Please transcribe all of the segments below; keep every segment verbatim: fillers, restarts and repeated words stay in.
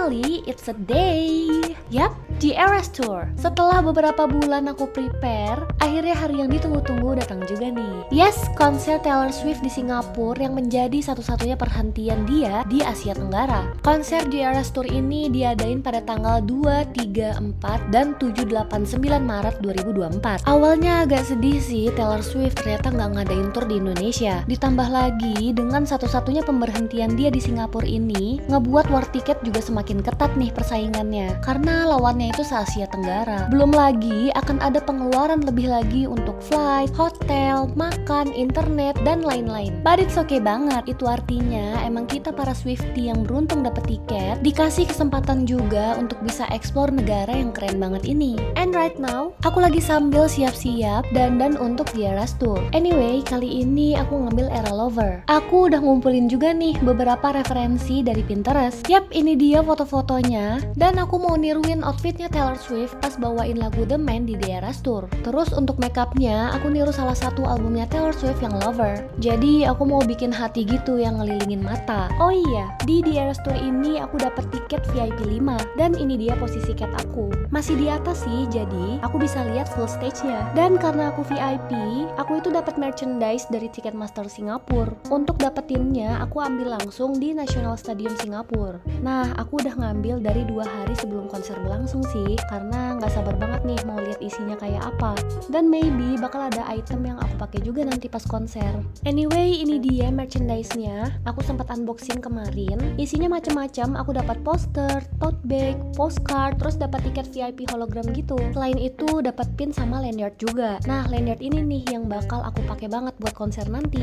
finally it's a day. Yap, The Eras Tour. Setelah beberapa bulan aku prepare, akhirnya hari yang ditunggu-tunggu datang juga nih. Yes, konser Taylor Swift di Singapura yang menjadi satu-satunya perhentian dia di Asia Tenggara. Konser The Eras Tour ini diadain pada tanggal dua, tiga, empat, dan tujuh, delapan, sembilan Maret dua ribu dua puluh empat. Awalnya agak sedih sih, Taylor Swift ternyata nggak ngadain tour di Indonesia. Ditambah lagi dengan satu-satunya pemberhentian dia di Singapura ini, ngebuat war tiket juga semakin ketat nih persaingannya. Karena lawannya itu se-Asia Tenggara. Belum lagi akan ada pengeluaran lebih lagi untuk flight, hotel, makan, internet, dan lain-lain. But it's okay banget. Itu artinya emang kita para Swiftie yang beruntung dapet tiket dikasih kesempatan juga untuk bisa explore negara yang keren banget ini. And right now, aku lagi sambil siap-siap dandan untuk The Eras Tour. Anyway, kali ini aku ngambil Era Lover. Aku udah ngumpulin juga nih beberapa referensi dari Pinterest. Yap, ini dia foto-fotonya. Dan aku mau niruin outfitnya Taylor Swift pas bawain lagu The Man di The Eras Tour. Terus untuk makeupnya, aku niru salah satu albumnya Taylor Swift yang Lover. Jadi aku mau bikin hati gitu yang ngelilingin mata. Oh iya, di The Eras Tour ini aku dapet tiket V I P lima. Dan ini dia posisi cat aku. Masih di atas sih, jadi aku bisa lihat full stage-nya. Dan karena aku V I P, aku itu dapat merchandise dari Ticketmaster Singapura. Untuk dapetinnya, aku ambil langsung di National Stadium Singapura. Nah, aku udah ngambil dari dua hari sebelum konser berlangsung sih, karena nggak sabar banget nih mau lihat isinya kayak apa. Dan maybe bakal ada item yang aku pakai juga nanti pas konser. Anyway, ini dia merchandise-nya. Aku sempat unboxing kemarin. Isinya macam-macam. Aku dapat poster, tote bag, postcard, terus dapat tiket V I P hologram gitu. Selain itu dapat pin sama lanyard juga. Nah, lanyard ini nih yang bakal aku pakai banget buat konser nanti.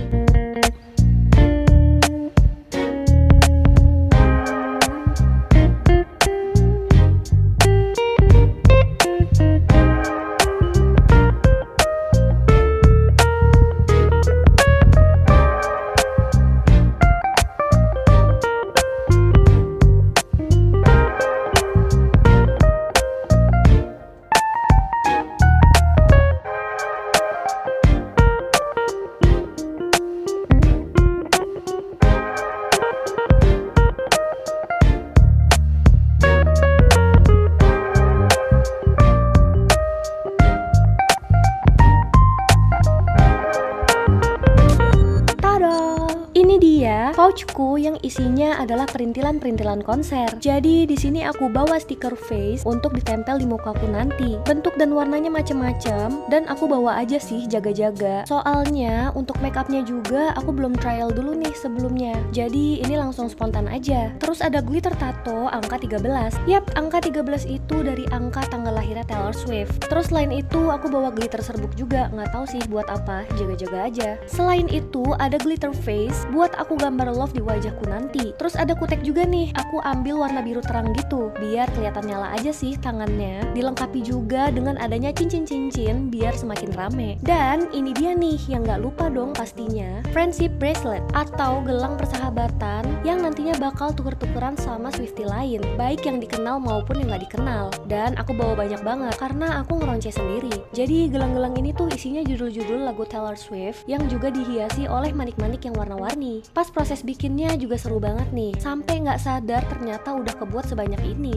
Pouchku yang isinya adalah perintilan-perintilan konser. Jadi di sini aku bawa stiker face untuk ditempel di mukaku nanti. Bentuk dan warnanya macam-macam dan aku bawa aja sih jaga-jaga. Soalnya untuk makeupnya juga aku belum trial dulu nih sebelumnya. Jadi ini langsung spontan aja. Terus ada glitter tato angka tiga belas. Yap, angka tiga belas itu dari angka tanggal lahirnya Taylor Swift. Terus selain itu aku bawa glitter serbuk juga. Nggak tahu sih buat apa, jaga-jaga aja. Selain itu ada glitter face buat aku gambar love di wajahku nanti. Terus ada kutek juga nih, aku ambil warna biru terang gitu biar kelihatan nyala aja sih tangannya. Dilengkapi juga dengan adanya cincin-cincin biar semakin rame. Dan ini dia nih yang gak lupa dong pastinya, friendship bracelet atau gelang persahabatan yang nantinya bakal tuker-tukeran sama Swiftie lain, baik yang dikenal maupun yang gak dikenal. Dan aku bawa banyak banget karena aku ngeronce sendiri. Jadi gelang-gelang ini tuh isinya judul-judul lagu Taylor Swift yang juga dihiasi oleh manik-manik yang warna-warni. Pas proses bikinnya juga seru banget nih, sampai nggak sadar ternyata udah kebuat sebanyak ini.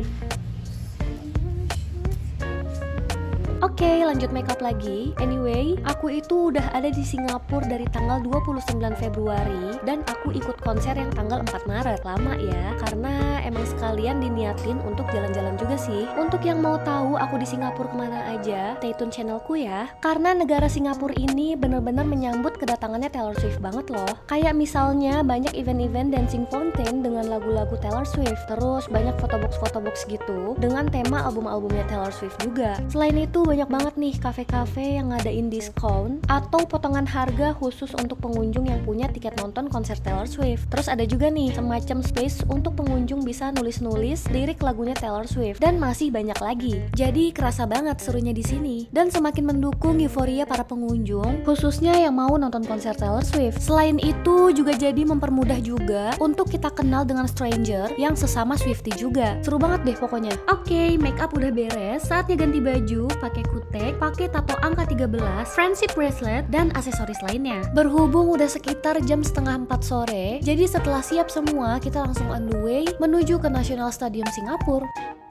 Oke, okay, lanjut makeup lagi. Anyway, aku itu udah ada di Singapura dari tanggal dua puluh sembilan Februari dan aku ikut konser yang tanggal empat Maret. Lama ya, karena emang sekalian diniatin untuk jalan-jalan juga sih. Untuk yang mau tahu aku di Singapura kemana aja, stay tune channelku ya. Karena negara Singapura ini bener-bener menyambut kedatangannya Taylor Swift banget loh. Kayak misalnya banyak event-event dancing fountain dengan lagu-lagu Taylor Swift. Terus banyak fotobox-fotobox gitu dengan tema album-albumnya Taylor Swift juga. Selain itu banyak banget nih kafe-kafe yang ngadain diskon atau potongan harga khusus untuk pengunjung yang punya tiket nonton konser Taylor Swift. Terus ada juga nih semacam space untuk pengunjung bisa nulis-nulis lirik lagunya Taylor Swift dan masih banyak lagi. Jadi kerasa banget serunya di sini dan semakin mendukung euforia para pengunjung khususnya yang mau nonton konser Taylor Swift. Selain itu juga jadi mempermudah juga untuk kita kenal dengan stranger yang sesama Swiftie juga. Seru banget deh pokoknya. Oke, okay, make up udah beres, saatnya ganti baju pakai pakai kutek, pakai tato angka tiga belas, friendship bracelet, dan aksesoris lainnya. Berhubung udah sekitar jam setengah empat sore, jadi setelah siap semua, kita langsung on the way menuju ke National Stadium Singapura.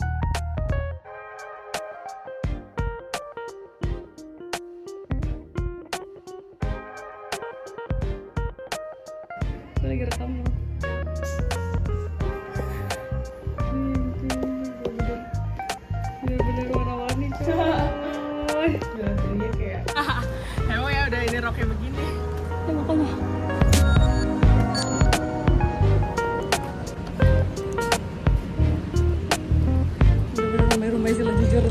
Gue lagi rekam loh. Bener-bener warna-warni coy. Jadinya kayak emang ya udah ini roknya begini. Ya makanya. Bener-bener rumah-rumah sih lah jujur.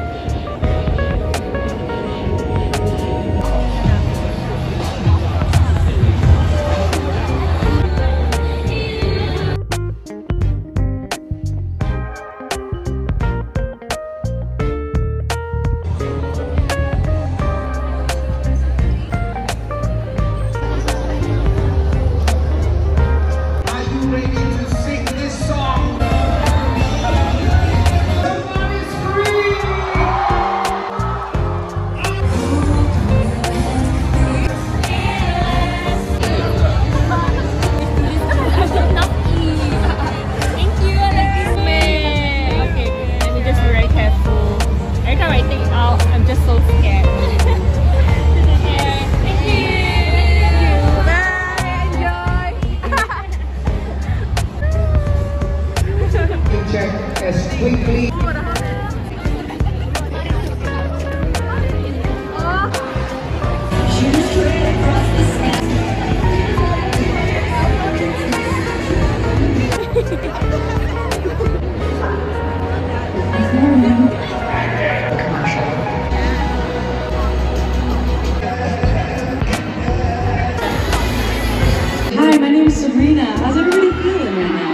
As quickly. Hi, my name is Sabrina. How's everybody feeling right now?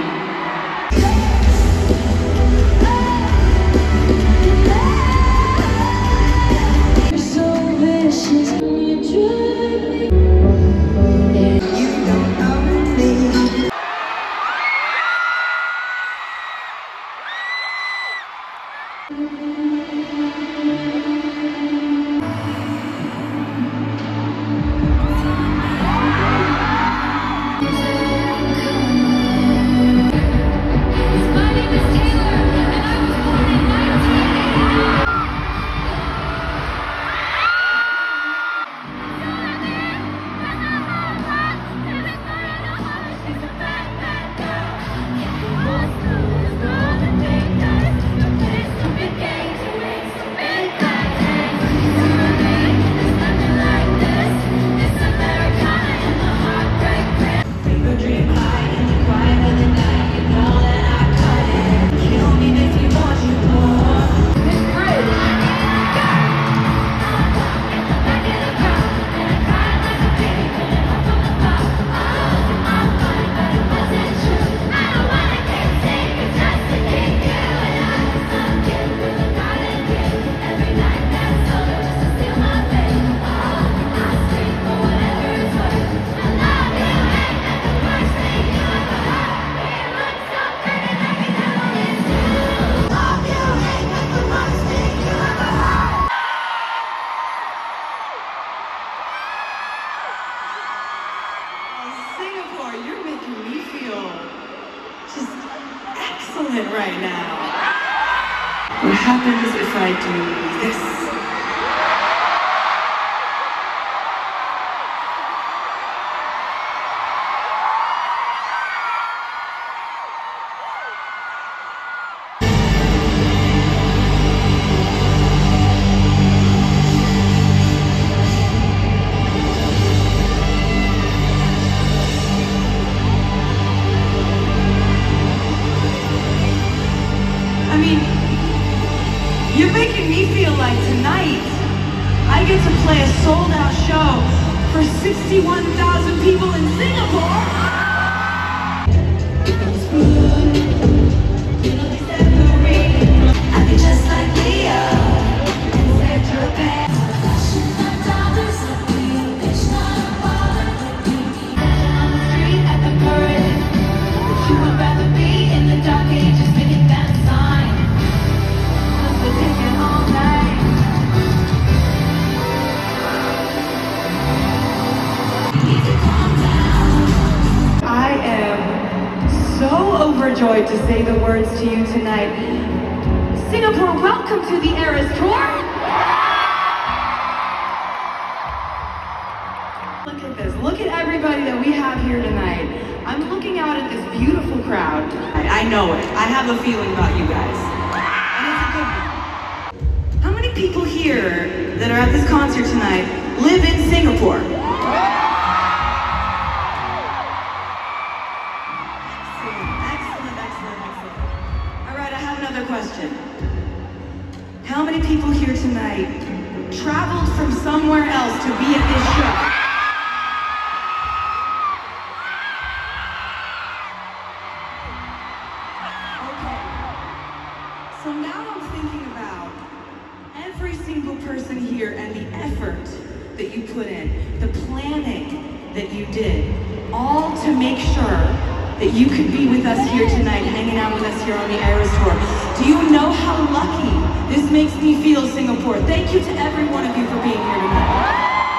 You're making me feel just excellent right now. What happens if I do this? I mean, you're making me feel like tonight I get to play a sold-out show for sixty-one thousand people in Singapore. to say the words to you tonight. Singapore, welcome to the Eras Tour. Look at this. Look at everybody that we have here tonight. I'm looking out at this beautiful crowd. I, I know it. I have a feeling about you guys. And it's a good one. How many people here that are at this concert tonight live in Singapore? Excellent, excellent, excellent, excellent. All right, I have another question. How many people here tonight traveled from somewhere else to be at this show? So now I'm thinking about every single person here and the effort that you put in, the planning that you did, all to make sure that you could be with us here tonight, hanging out with us here on the Eras Tour. Do you know how lucky this makes me feel, Singapore? Thank you to every one of you for being here tonight.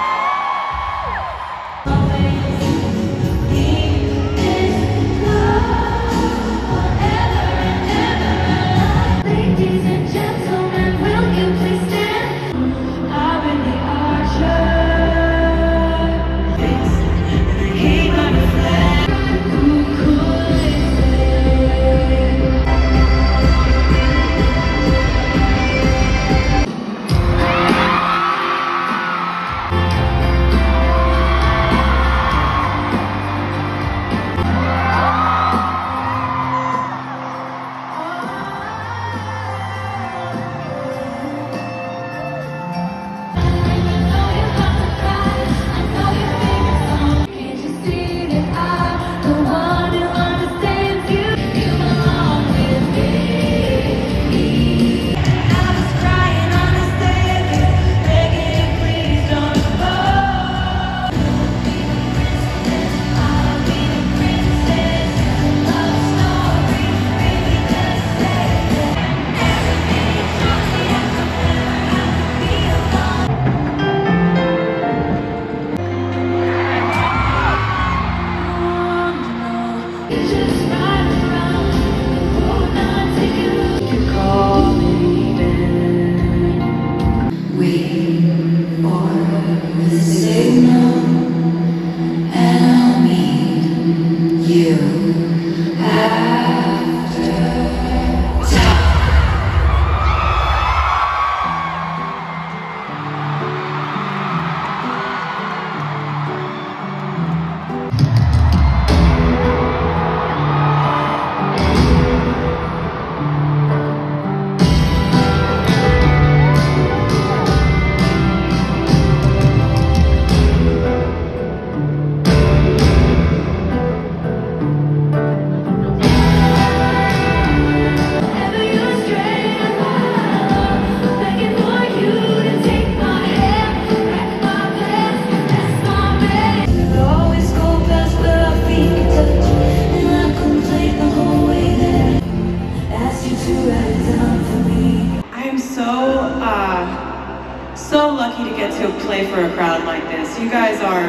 So lucky to get to play for a crowd like this. You guys are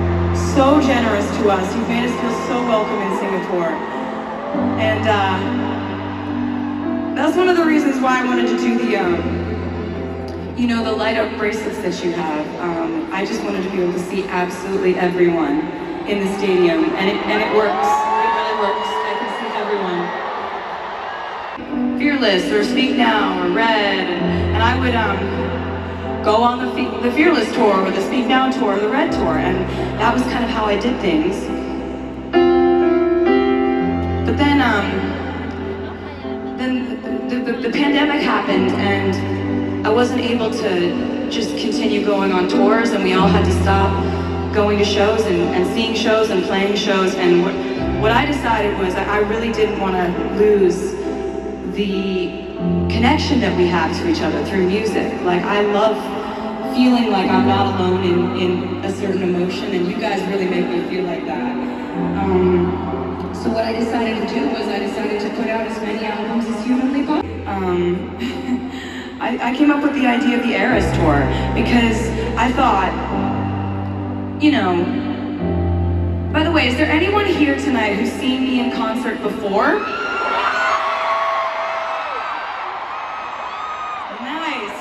so generous to us. You've made us feel so welcome in Singapore. And uh, that's one of the reasons why I wanted to do the, um, you know, the light up bracelets that you have. Um, I just wanted to be able to see absolutely everyone in the stadium. And it, and it works. It really works. I can see everyone. Fearless, or Speak Now, or Red. And, and I would, um, go on the, Fe the Fearless tour, or the Speak Now tour, or the Red tour, and that was kind of how I did things. But then, um, then the, the, the pandemic happened, and I wasn't able to just continue going on tours, and we all had to stop going to shows and, and seeing shows and playing shows. And what, what I decided was that I really didn't want to lose the connection that we have to each other through music. Like, I love feeling like I'm not alone in, in a certain emotion, and you guys really make me feel like that. Um, so what I decided to do was I decided to put out as many albums as humanly possible. Um, I, I came up with the idea of the Eras Tour because I thought, you know, by the way, is there anyone here tonight who's seen me in concert before?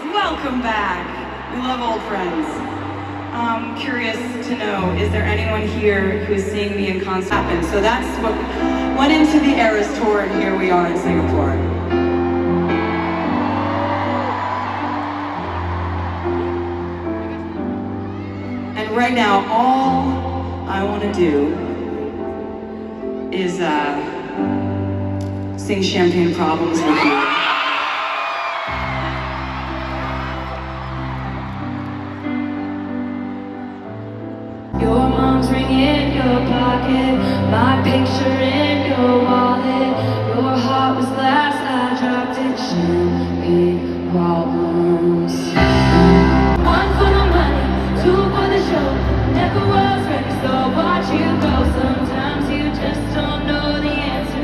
welcome back. We love old friends. Um, curious to know, is there anyone here who's seeing me in concert happen? So that's what went into the Eras Tour, and here we are in Singapore. And right now, all I want to do is uh, sing Champagne Problems with you. Your mom's ring in your pocket, my picture in your wallet. Your heart was glass, I dropped it. Champagne problems. One for the money, two for the show. Never was ready, so watch you go. Sometimes you just don't know the answer.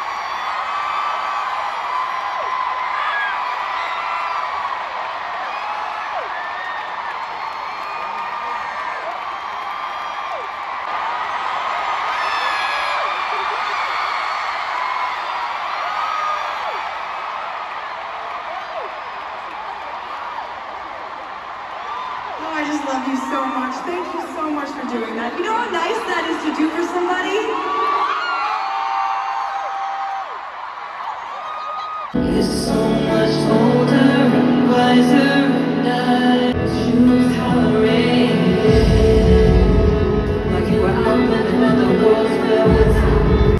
Oh, I just love you so much. Thank you so much for doing that. You know how nice that is to do for somebody? You're so much older and wiser, and I choose how I raised. Like you were out living when the world's filled with time.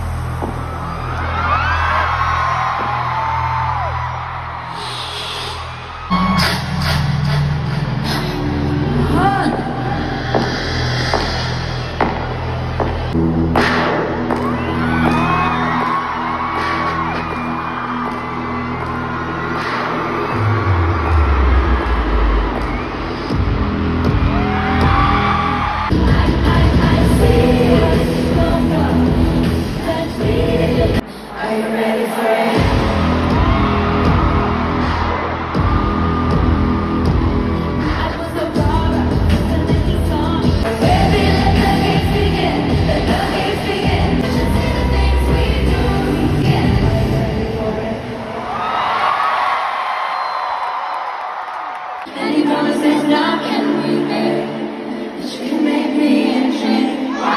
Are you ready for it? I was a robber, listening to songs. Baby, let the games begin. Let the games begin. You should see the things we do. Yeah. Are you ready for it? Any promises now can we make? That you can make me and change.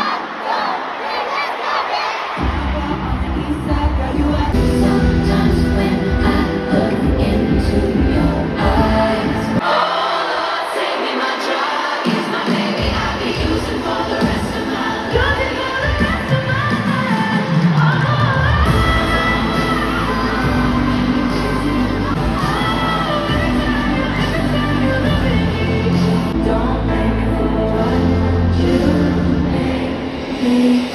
Sometimes when I look into your eyes, oh, take me my drug, it's my baby, I'll be using for the rest of my life. Using for the rest of my life. Oh, don't make me for what you make me.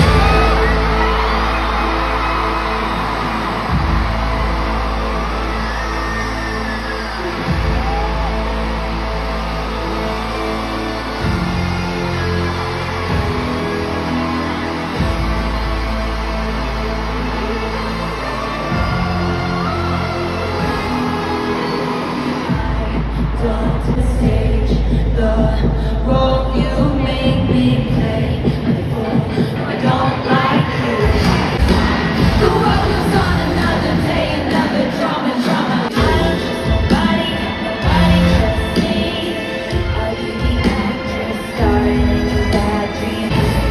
Don't mistake the role you make me play. I don't like you. The world goes on another day, another drama, drama. I don't trust nobody, nobody trusts me. Are you the actress starring in a bad dream?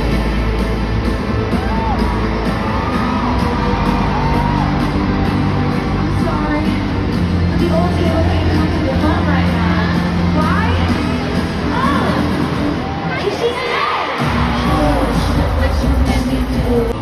I'm sorry, but the old hero can't come to your home right now. Why? Oh, she's dead. Oh, look what you made me do.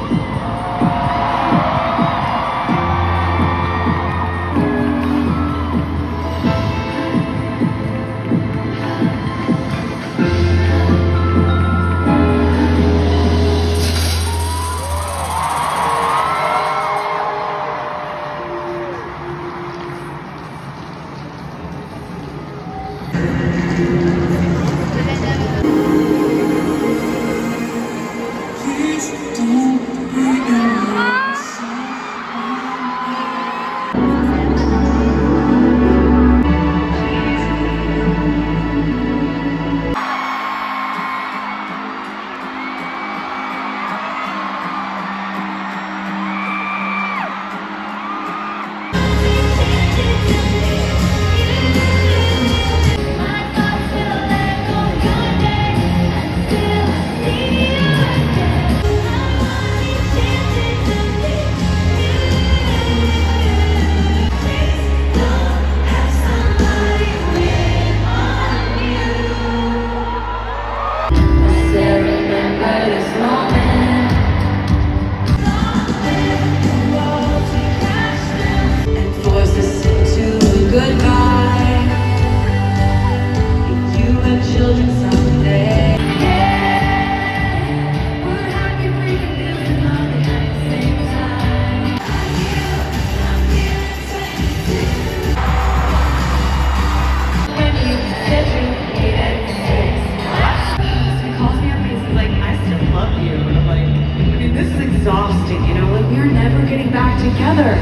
together.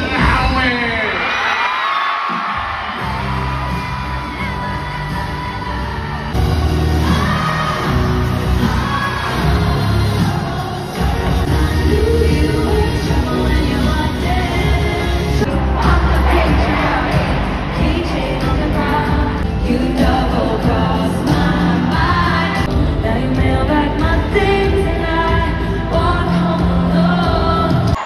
You double cross my mind. Now you mail back my things and I walk home alone.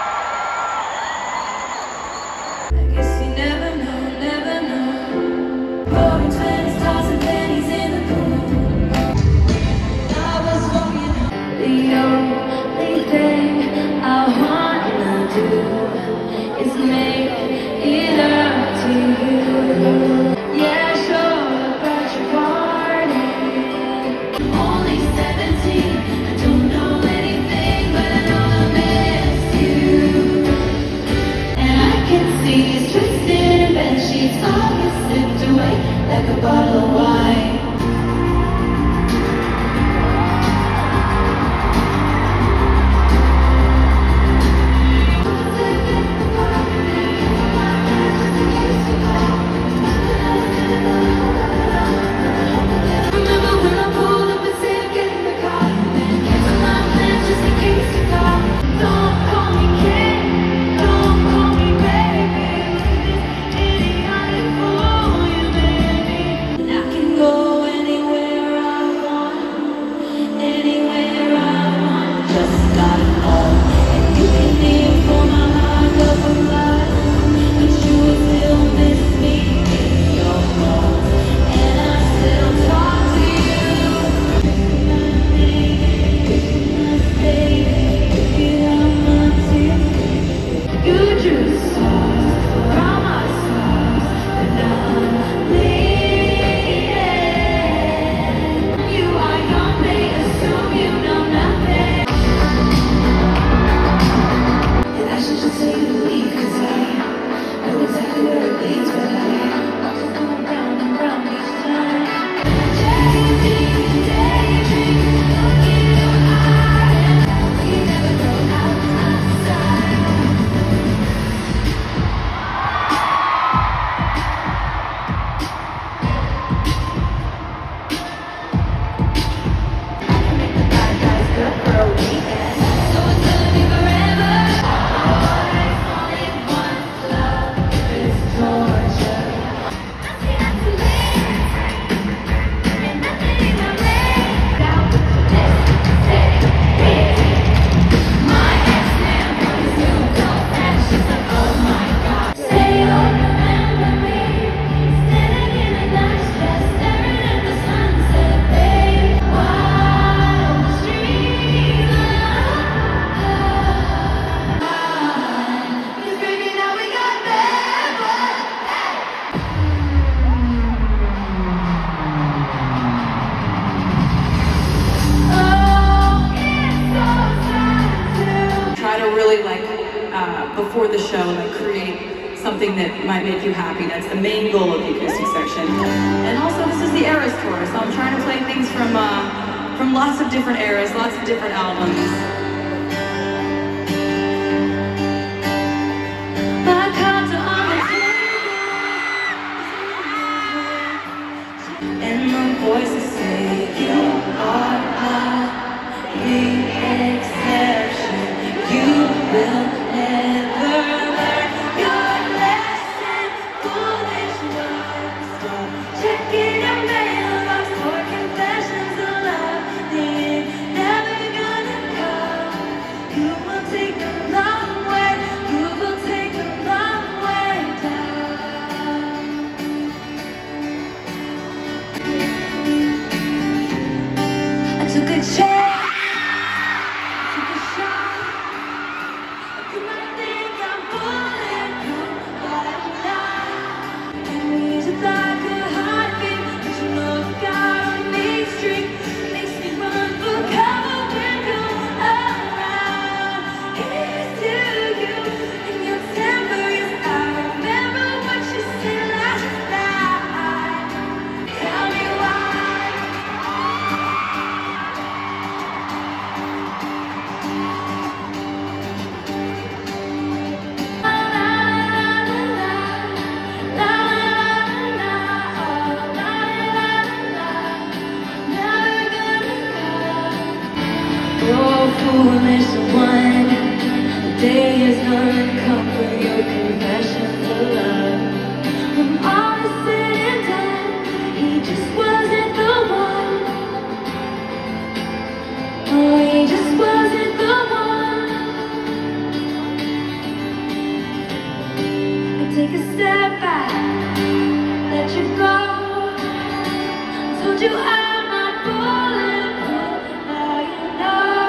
I guess you never know, never know. Rolling twenties, tossing pennies in the pool. I was walking. The only thing I wanna do is make it up to you. Yeah, sure, but you're party. Only seventeen, I don't know anything, but I know I miss you. And I can see it's twisted in bed sheets, all get slipped away like a bottle of wine. Before the show, like create something that might make you happy. That's the main goal of the acoustic section. And also, this is the Eras tour, so I'm trying to play things from uh, from lots of different eras, lots of different albums. My cards are on the table, and my voices say you are not the exception. You will never learn your lesson. Foolish ones, stop checking your mailbox for confessions of love. They're never gonna come. foolish one. The day is gonna come for your confession for love. When all is said and done, he just wasn't the one. Oh, he just wasn't the one. I take a step back, let you go. I told you I'm not bulletproof, now you know.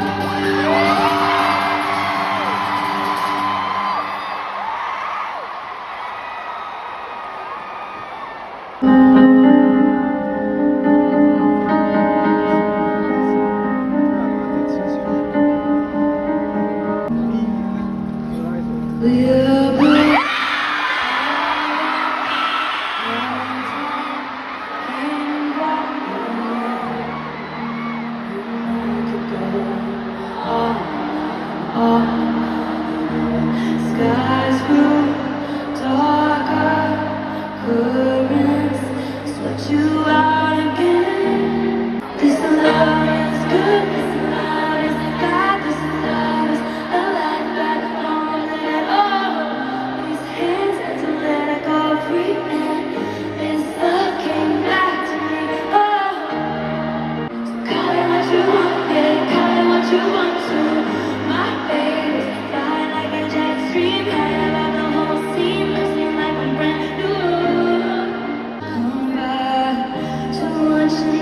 Skies grew darker, currents swept you out again. This love is good, this love is God, this love is a light back home. Let all these hands had to let it go free, and this love came back to me. Oh, so call it what you want, yeah, call it what you want to. My baby's flying like a jet stream, high above the whole scene, listening like I'm brand new. Come back to lunch and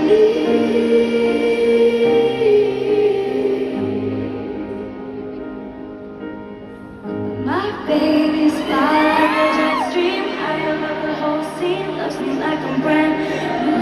leave. My baby's flying like a jet stream, high above the whole scene, listening like I'm brand new.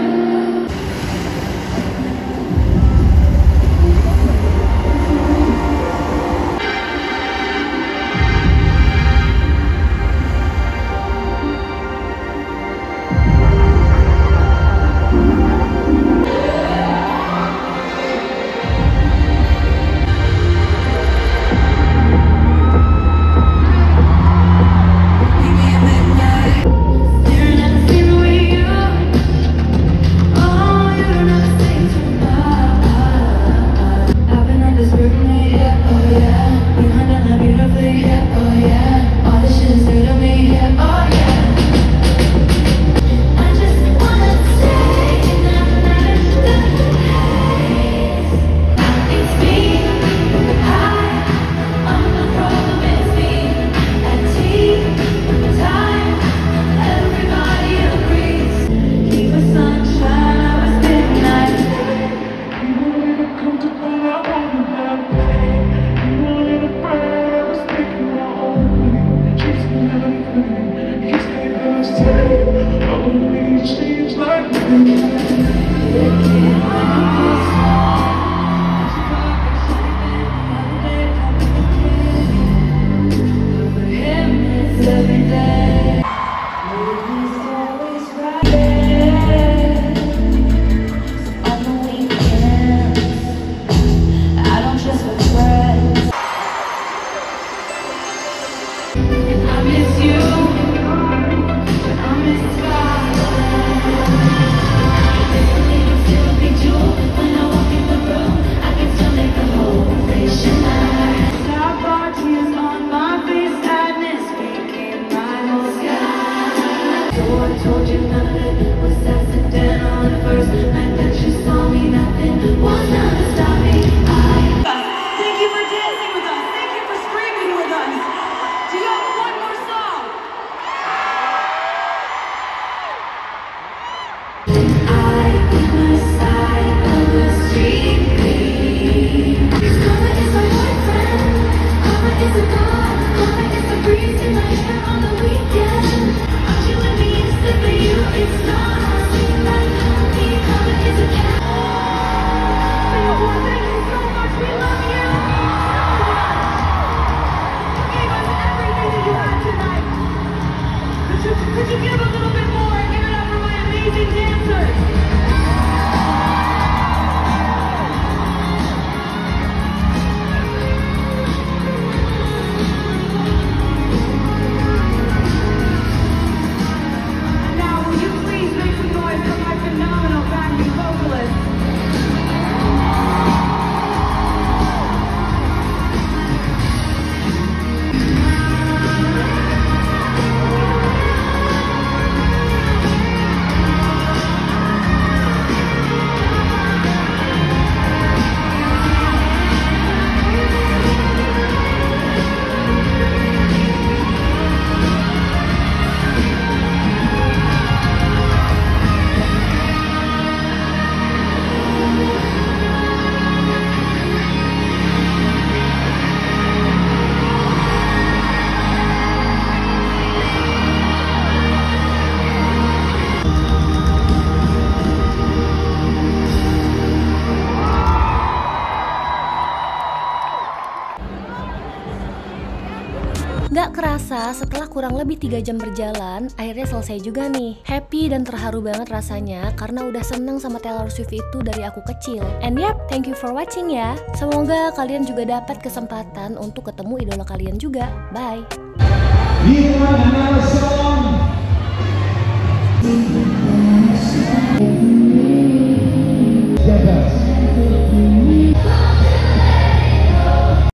Staring at the scene with you. Oh, you don't have to say too much. I've been under scrutiny, yeah, oh yeah. You handle that beautifully, yeah, oh yeah. All this shit is new to me, yeah, oh yeah. I just wanna say that I'm not in the haze. It's me, I, I'm the problem, it's me. At tea time, everybody agrees. He was sunshine, I was midnight. For him, it's every day. He's always right there. On the weekends, I don't trust my friends. I miss you, I miss Scotland. It's still a big jewel. When I walk in the room, I can still make the whole place shine. Star parties on my face, sadness became my whole sky. So I told you none of it was accidental. The first night that you saw me, nothing was gonna stop me. I thank you for dancing with us. Thank you for screaming with us. Do you have one more song? I was side of the street. Karma is my boyfriend. Karma is a god. Karma is a breeze in my hair on the weekend. Aren't you with me? It's good for you. It's not. Sing like me. Karma is a cat. Singapore, thank you so much. We love you. You gave us everything that you had tonight. Could you, could you give a little bit more and give it up for my amazing dancers? And now, will you please make some noise for my phenomenal backing vocalist? Gak kerasa setelah kurang lebih tiga jam berjalan, akhirnya selesai juga nih. Happy dan terharu banget rasanya karena udah seneng sama Taylor Swift itu dari aku kecil. And yep, thank you for watching ya. Semoga kalian juga dapat kesempatan untuk ketemu idola kalian juga. Bye. You want another song?